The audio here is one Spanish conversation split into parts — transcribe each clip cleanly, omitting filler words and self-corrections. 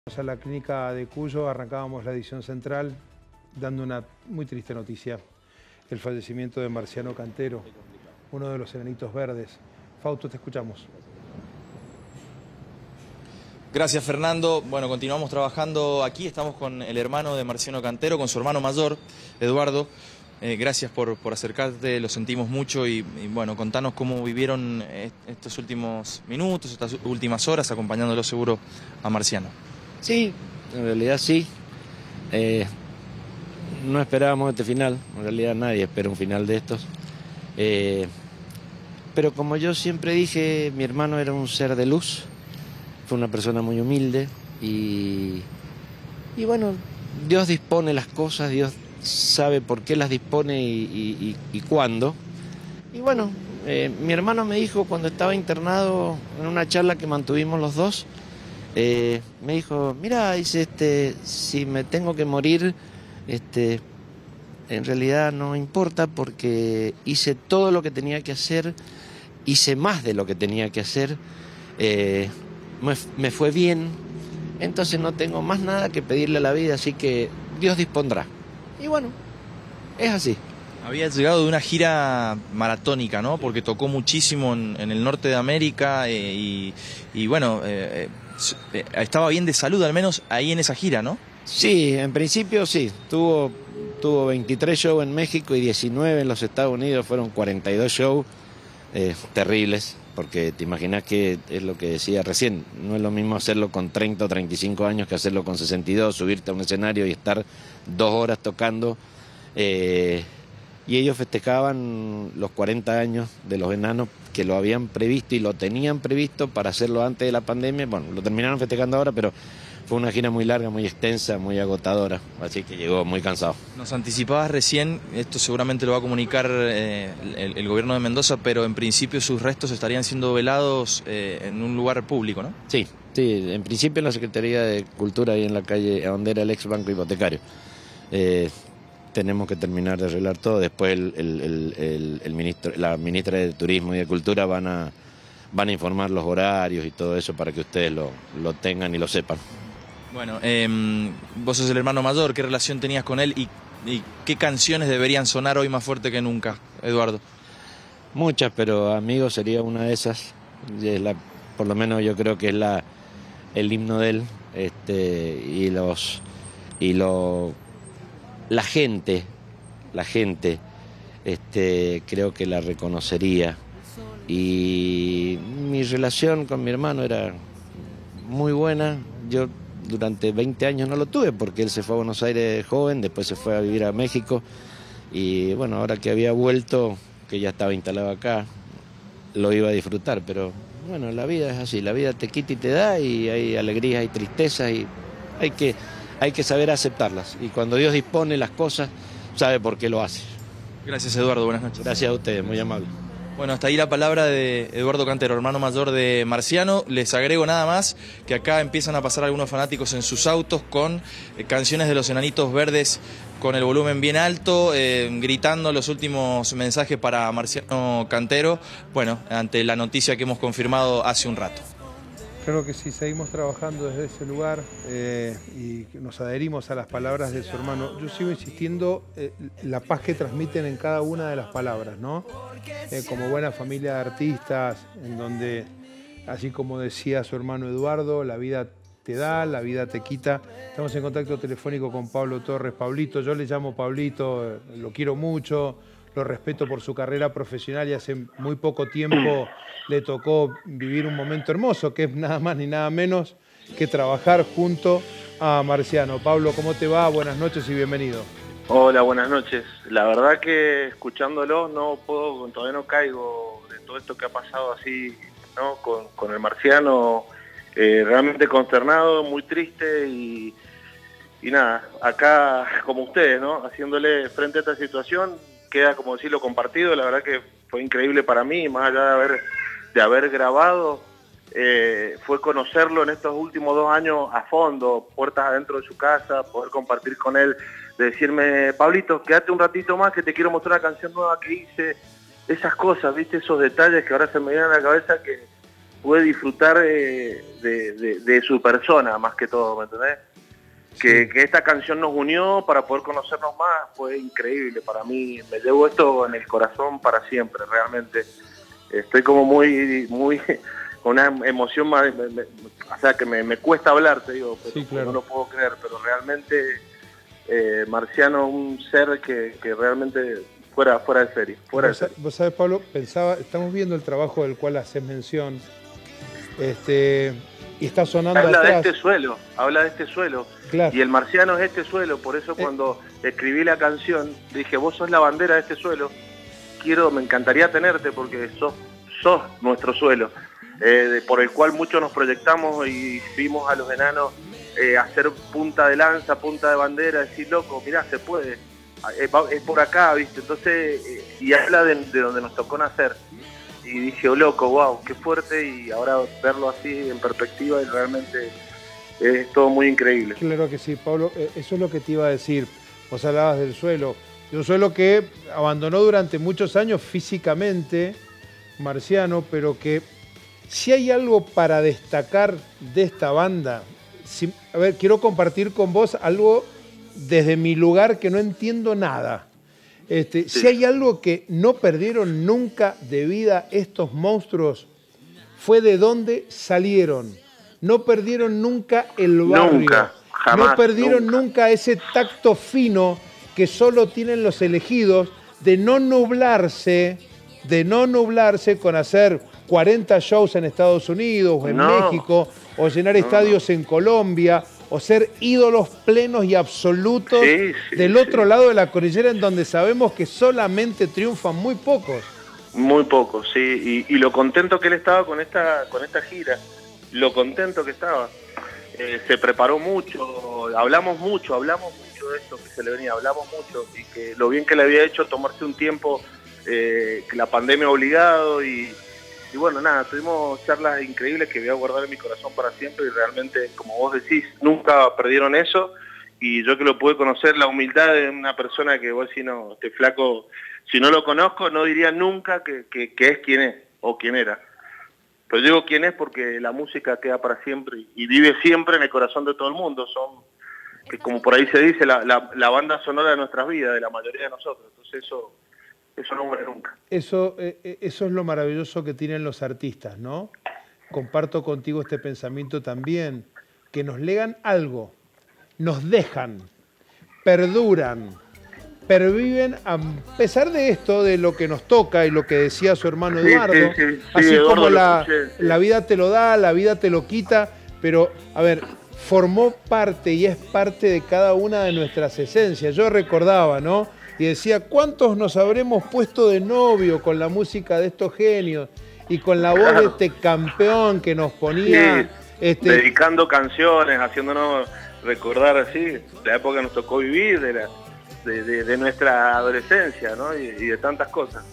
A la clínica de Cuyo arrancábamos la edición central dando una muy triste noticia, el fallecimiento de Marciano Cantero, uno de los Enanitos Verdes. Fausto, te escuchamos. Gracias, Fernando. Bueno, continuamos trabajando aquí, estamos con el hermano de Marciano Cantero, con su hermano mayor, Eduardo. Gracias por acercarte, lo sentimos mucho y bueno, contanos cómo vivieron estos últimos minutos, estas últimas horas, acompañándolo seguro a Marciano. Sí, en realidad sí. No esperábamos este final, en realidad nadie espera un final de estos. Pero como yo siempre dije, mi hermano era un ser de luz, fue una persona muy humilde y bueno, Dios dispone las cosas, Dios sabe por qué las dispone y cuándo. Y bueno, mi hermano me dijo cuando estaba internado en una charla que mantuvimos los dos, me dijo, mira, dice, si me tengo que morir, en realidad no importa porque hice todo lo que tenía que hacer, hice más de lo que tenía que hacer, me fue bien, entonces no tengo más nada que pedirle a la vida, así que Dios dispondrá. Y bueno, es así. Había llegado de una gira maratónica, ¿no? Porque tocó muchísimo en el norte de América y bueno, estaba bien de salud, al menos ahí en esa gira, ¿no? Sí, en principio sí. Tuvo 23 shows en México y 19 en los Estados Unidos, fueron 42 shows terribles, porque te imaginas que es lo que decía recién, no es lo mismo hacerlo con 30 o 35 años que hacerlo con 62, subirte a un escenario y estar 2 horas tocando. Y ellos festejaban los 40 años de los Enanos, que lo habían previsto y lo tenían previsto para hacerlo antes de la pandemia. Bueno, lo terminaron festejando ahora, pero fue una gira muy larga, muy extensa, muy agotadora, así que llegó muy cansado. Nos anticipabas recién, esto seguramente lo va a comunicar el gobierno de Mendoza, pero en principio sus restos estarían siendo velados en un lugar público, ¿no? Sí, en principio en la Secretaría de Cultura, ahí en la calle, donde era el ex banco hipotecario. Tenemos que terminar de arreglar todo, después la ministra de Turismo y de Cultura van a informar los horarios y todo eso para que ustedes lo tengan y lo sepan. Bueno, vos sos el hermano mayor, ¿qué relación tenías con él y qué canciones deberían sonar hoy más fuerte que nunca, Eduardo? Muchas, pero Amigo sería una de esas, por lo menos yo creo que es el himno de él, la gente, creo que la reconocería. Y mi relación con mi hermano era muy buena. Yo durante 20 años no lo tuve porque él se fue a Buenos Aires joven, después se fue a vivir a México. Y bueno, ahora que había vuelto, que ya estaba instalado acá, lo iba a disfrutar. Pero bueno, la vida es así, la vida te quita y te da, y hay alegrías, hay tristezas, y hay que saber aceptarlas. Y cuando Dios dispone las cosas, sabe por qué lo hace. Gracias, Eduardo, buenas noches. Gracias a ustedes, muy amable. Bueno, hasta ahí la palabra de Eduardo Cantero, hermano mayor de Marciano. Les agrego nada más que acá empiezan a pasar algunos fanáticos en sus autos con canciones de los Enanitos Verdes con el volumen bien alto, gritando los últimos mensajes para Marciano Cantero, bueno, ante la noticia que hemos confirmado hace un rato. Creo que sí, seguimos trabajando desde ese lugar y nos adherimos a las palabras de su hermano. Yo sigo insistiendo la paz que transmiten en cada una de las palabras, ¿no? Como buena familia de artistas, en donde, así como decía su hermano Eduardo, la vida te da, la vida te quita. Estamos en contacto telefónico con Pablo Torres. Pablito, yo le llamo Pablito, lo quiero mucho, lo respeto por su carrera profesional y hace muy poco tiempo le tocó vivir un momento hermoso, que es nada más ni nada menos que trabajar junto a Marciano. Pablo, ¿cómo te va? Buenas noches y bienvenido. Hola, buenas noches. La verdad que escuchándolo todavía no caigo de todo esto que ha pasado así, ¿no? Con el Marciano, realmente consternado, muy triste y nada, acá como ustedes, ¿no? Haciéndole frente a esta situación, queda como decirlo compartido. La verdad que fue increíble para mí, más allá de haber grabado, fue conocerlo en estos últimos 2 años a fondo, puertas adentro de su casa, poder compartir con él, de decirme, Pablito, quédate un ratito más que te quiero mostrar una canción nueva que hice, esas cosas, viste, esos detalles que ahora se me vienen a la cabeza pude disfrutar de su persona más que todo, ¿me entendés? Que esta canción nos unió para poder conocernos más, fue increíble para mí. Me llevo esto en el corazón para siempre, realmente. Estoy como muy con una emoción más, o sea, que me cuesta hablar, te digo, pero sí, claro. No lo puedo creer, pero realmente Marciano, un ser que realmente fuera de serie. Vos sabés, Pablo, pensaba, estamos viendo el trabajo del cual haces mención, y está sonando habla atrás. de este suelo, Claro. Y el Marciano es este suelo, por eso cuando escribí la canción, dije, vos sos la bandera de este suelo, me encantaría tenerte porque sos nuestro suelo, por el cual muchos nos proyectamos y vimos a los enanos hacer punta de lanza, punta de bandera, decir, loco, mirá, se puede, es por acá, ¿viste? Entonces, y habla de donde nos tocó nacer. Y dije, oh, loco, wow, qué fuerte, y ahora verlo así en perspectiva y realmente es todo muy increíble. Claro que sí, Pablo, eso es lo que te iba a decir. Vos hablabas del suelo, de un suelo que abandonó durante muchos años físicamente Marciano, pero que si hay algo para destacar de esta banda, a ver, quiero compartir con vos algo desde mi lugar que no entiendo nada. Sí. Si hay algo que no perdieron nunca de vida estos monstruos, fue de dónde salieron. No perdieron nunca el barrio. Nunca, jamás. No perdieron nunca ese tacto fino que solo tienen los elegidos de no nublarse con hacer 40 shows en Estados Unidos o en México, o llenar estadios en Colombia, o ser ídolos plenos y absolutos del otro lado de la cordillera, en donde sabemos que solamente triunfan muy pocos. Muy pocos, sí, y lo contento que él estaba con esta gira, lo contento que estaba. Se preparó mucho, hablamos mucho de esto que se le venía, hablamos mucho, y que lo bien que le había hecho tomarse un tiempo, que la pandemia ha obligado, y bueno, nada, tuvimos charlas increíbles que voy a guardar en mi corazón para siempre, y realmente, como vos decís, nunca perdieron eso, y yo que lo pude conocer, la humildad de una persona que vos decís, no, este flaco, si no lo conozco, no diría nunca que es quien es, o quién era. Pero digo quién es porque la música queda para siempre, y vive siempre en el corazón de todo el mundo, que como por ahí se dice, la banda sonora de nuestras vidas, de la mayoría de nosotros, entonces eso no muere nunca. Eso es lo maravilloso que tienen los artistas, ¿no? Comparto contigo este pensamiento también, que nos legan algo, nos dejan, perduran, perviven a pesar de esto, de lo que nos toca y lo que decía su hermano Eduardo, así Eduardo, como la vida te lo da, la vida te lo quita, pero, a ver, formó parte y es parte de cada una de nuestras esencias. Yo recordaba, ¿no? Y decía, ¿cuántos nos habremos puesto de novio con la música de estos genios y con la voz de este campeón que nos ponía? Dedicando canciones, haciéndonos recordar así la época que nos tocó vivir, de nuestra adolescencia, ¿no? Y de tantas cosas.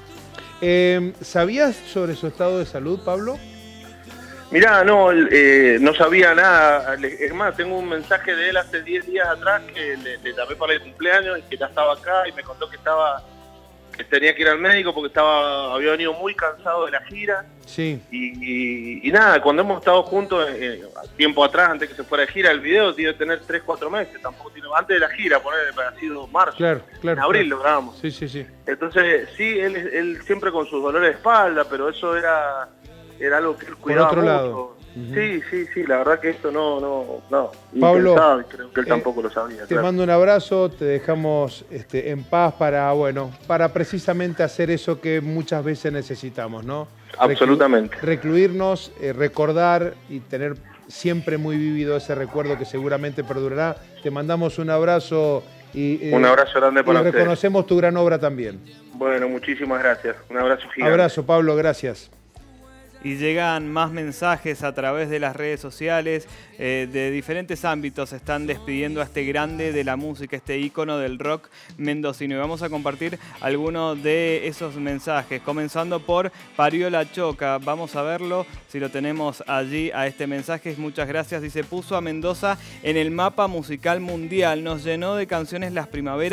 ¿Sabías sobre su estado de salud, Pablo? Mirá, no sabía nada. Es más, tengo un mensaje de él hace 10 días atrás que le llamé para el cumpleaños y que ya estaba acá, y me contó que tenía que ir al médico porque había venido muy cansado de la gira. Sí. Y nada, cuando hemos estado juntos tiempo atrás, antes que se fuera de gira, el video tiene que tener 3-4 meses, tampoco tiene, antes de la gira, ha sido marzo, claro, en abril lo grabamos. Sí. Entonces, sí, él siempre con sus dolores de espalda, pero eso era algo que él cuidaba mucho. Lado. Sí, la verdad que esto no Pablo, creo que él tampoco lo sabía. Te mando un abrazo, te dejamos en paz para precisamente hacer eso que muchas veces necesitamos, ¿no? Absolutamente. Recluirnos, recordar y tener siempre muy vívido ese recuerdo que seguramente perdurará. Te mandamos un abrazo y un abrazo grande para ustedes. Reconocemos tu gran obra también. Bueno, muchísimas gracias. Un abrazo gigante. Abrazo, Pablo, gracias. Y llegan más mensajes a través de las redes sociales, de diferentes ámbitos. Se están despidiendo a este grande de la música, este ícono del rock mendocino. Y vamos a compartir algunos de esos mensajes, comenzando por Parió la Choca. Vamos a verlo, si lo tenemos allí, a este mensaje. Muchas gracias. Dice, puso a Mendoza en el mapa musical mundial. Nos llenó de canciones las primaveras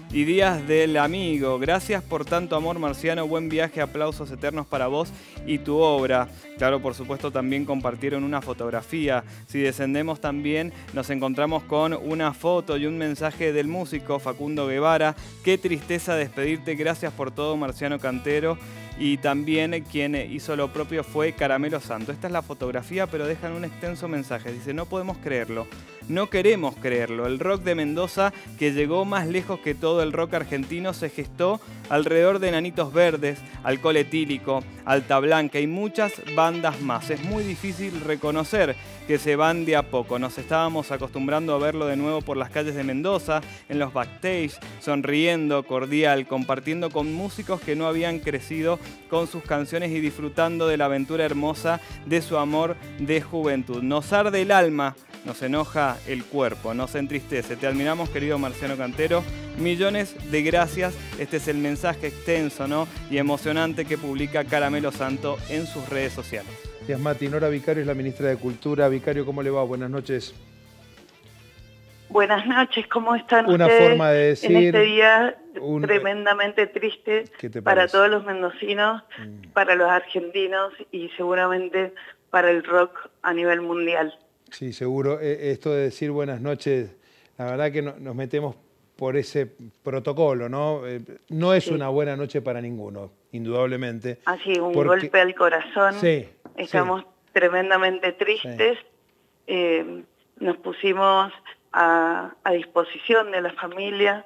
y Días del Amigo. Gracias por tanto amor, Marciano. Buen viaje, aplausos eternos para vos y tu obra. Claro, por supuesto, también compartieron una fotografía. Si descendemos también nos encontramos con una foto y un mensaje del músico Facundo Guevara. Qué tristeza despedirte. Gracias por todo, Marciano Cantero. Y también quien hizo lo propio fue Caramelo Santo. Esta es la fotografía, pero dejan un extenso mensaje. Dice: no podemos creerlo, no queremos creerlo. El rock de Mendoza, que llegó más lejos que todo el rock argentino, se gestó alrededor de Enanitos Verdes, Alcohol Etílico, Alta Blanca y muchas bandas más. Es muy difícil reconocer que se van de a poco. Nos estábamos acostumbrando a verlo de nuevo por las calles de Mendoza, en los backstage, sonriendo, cordial, compartiendo con músicos que no habían crecido con sus canciones y disfrutando de la aventura hermosa de su amor de juventud. Nos arde el alma, nos enoja el cuerpo, nos entristece. Te admiramos, querido Marciano Cantero. Millones de gracias. Este es el mensaje extenso, ¿no?, y emocionante que publica Caramelo Santo en sus redes sociales. Gracias, Mati. Nora Vicario es la ministra de Cultura. Vicario, ¿cómo le va? Buenas noches. Buenas noches, ¿cómo están Una ustedes forma de decir, en este día tremendamente triste para todos los mendocinos, para los argentinos y seguramente para el rock a nivel mundial? Sí, seguro. Esto de decir buenas noches, la verdad que nos metemos por ese protocolo, ¿no? No es una buena noche para ninguno, indudablemente. Así, un golpe al corazón. Sí, estamos tremendamente tristes. Sí. Nos pusimos a disposición de la familia.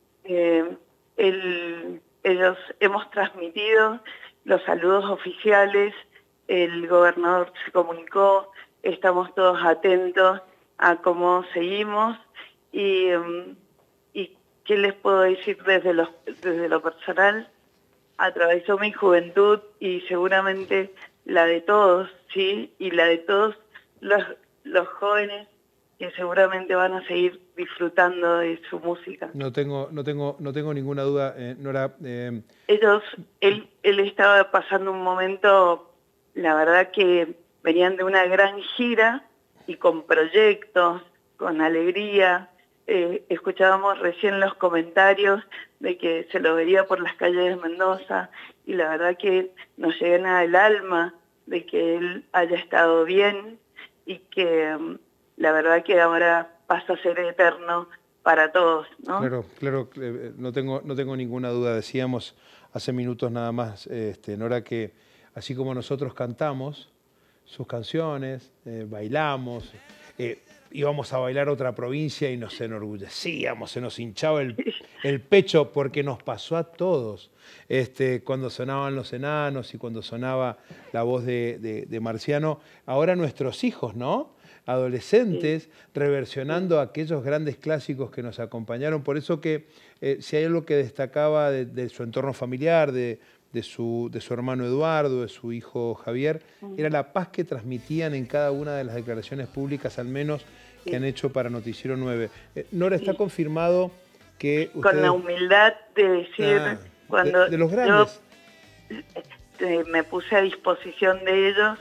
Ellos hemos transmitido los saludos oficiales, el gobernador se comunicó, estamos todos atentos a cómo seguimos y ¿qué les puedo decir desde lo personal? Atravesó mi juventud y seguramente la de todos, ¿sí? Y la de todos los jóvenes que seguramente van a seguir disfrutando de su música. No tengo ninguna duda, Nora. Él estaba pasando un momento, la verdad que venían de una gran gira y con proyectos, con alegría. Escuchábamos recién los comentarios de que se lo veía por las calles de Mendoza y la verdad que nos llena el alma de que él haya estado bien y que la verdad que ahora pasa a ser eterno para todos, ¿no? Claro, no tengo ninguna duda. Decíamos hace minutos nada más, Nora, que así como nosotros cantamos sus canciones, bailamos, íbamos a bailar a otra provincia y nos enorgullecíamos, se nos hinchaba el pecho porque nos pasó a todos. Cuando sonaban Los Enanos y cuando sonaba la voz de Marciano, ahora nuestros hijos, ¿no?, adolescentes, reversionando aquellos grandes clásicos que nos acompañaron. Por eso que si hay algo que destacaba de su entorno familiar, de su hermano Eduardo, de su hijo Javier, era la paz que transmitían en cada una de las declaraciones públicas, al menos que han hecho para Noticiero 9. Nora, ¿está confirmado que ustedes... Con la humildad de decir, cuando de los grandes. yo me puse a disposición de ellos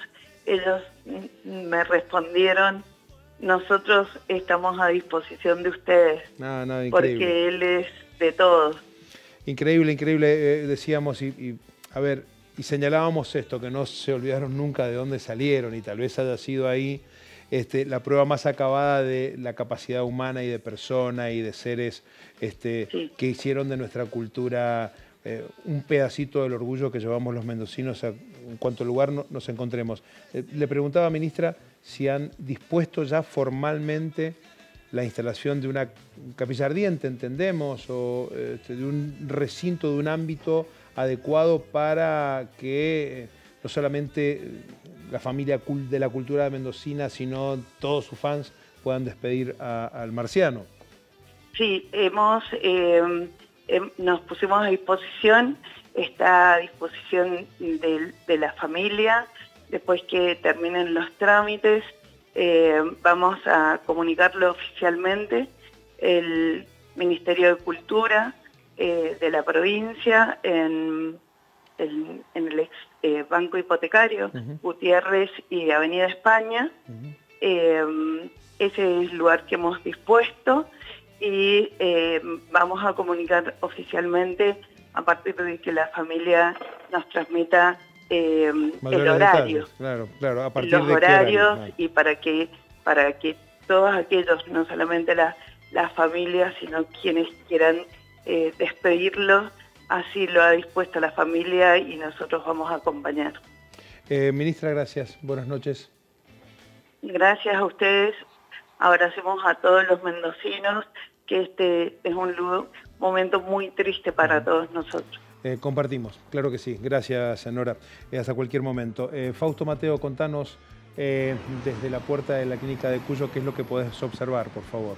me respondieron: nosotros estamos a disposición de ustedes, porque él es de todos. Increíble, decíamos, y señalábamos esto, que no se olvidaron nunca de dónde salieron, y tal vez haya sido ahí la prueba más acabada de la capacidad humana y de persona y de seres que hicieron de nuestra cultura un pedacito del orgullo que llevamos los mendocinos en cuanto lugar nos encontremos. Le preguntaba, ministra, si han dispuesto ya formalmente la instalación de una capilla ardiente, entendemos, o de un recinto, de un ámbito adecuado para que no solamente la familia de la cultura mendocina, sino todos sus fans puedan despedir al Marciano. Sí, nos pusimos a disposición, está a disposición de la familia. Después que terminen los trámites, vamos a comunicarlo oficialmente. El Ministerio de Cultura de la provincia, en el Banco Hipotecario, Gutiérrez y Avenida España. Ese es el lugar que hemos dispuesto. y vamos a comunicar oficialmente a partir de que la familia nos transmita el horario. Claro, claro, a partir los de horarios horario. y para que todos aquellos, no solamente las familias, sino quienes quieran despedirlo, así lo ha dispuesto la familia y nosotros vamos a acompañar. Ministra, gracias. Buenas noches. Gracias a ustedes. Abracemos a todos los mendocinos, que este es un momento muy triste para todos nosotros. Compartimos, claro que sí. Gracias, Nora. Hasta cualquier momento. Fausto Mateo, contanos desde la puerta de la clínica de Cuyo qué es lo que podés observar, por favor.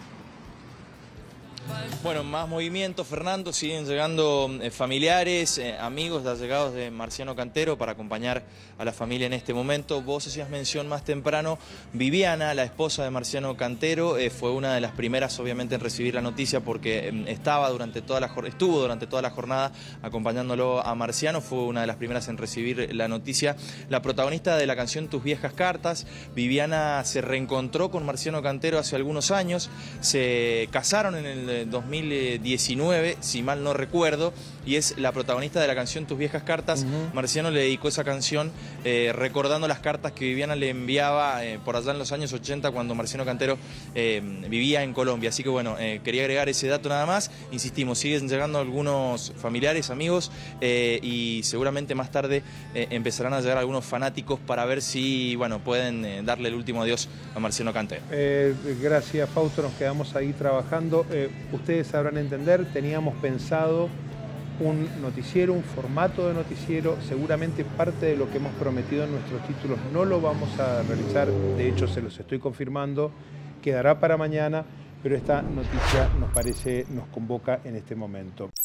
Bueno, más movimiento, Fernando, siguen llegando familiares, amigos allegados de Marciano Cantero para acompañar a la familia en este momento. Vos hacías mención más temprano, Viviana, la esposa de Marciano Cantero, fue una de las primeras obviamente en recibir la noticia porque estuvo durante toda la jornada acompañándolo a Marciano, fue una de las primeras en recibir la noticia. La protagonista de la canción Tus viejas cartas, Viviana se reencontró con Marciano Cantero hace algunos años, se casaron en el 2019, si mal no recuerdo, y es la protagonista de la canción Tus viejas cartas. Marciano le dedicó esa canción recordando las cartas que Viviana le enviaba por allá en los años 80 cuando Marciano Cantero vivía en Colombia. Así que bueno, quería agregar ese dato nada más. Insistimos, siguen llegando algunos familiares, amigos, y seguramente más tarde empezarán a llegar algunos fanáticos para ver si bueno pueden darle el último adiós a Marciano Cantero. Gracias, Fausto, nos quedamos ahí trabajando. Ustedes sabrán entender, teníamos pensado un noticiero, un formato de noticiero, seguramente parte de lo que hemos prometido en nuestros títulos no lo vamos a realizar, de hecho se los estoy confirmando, quedará para mañana, pero esta noticia nos convoca en este momento.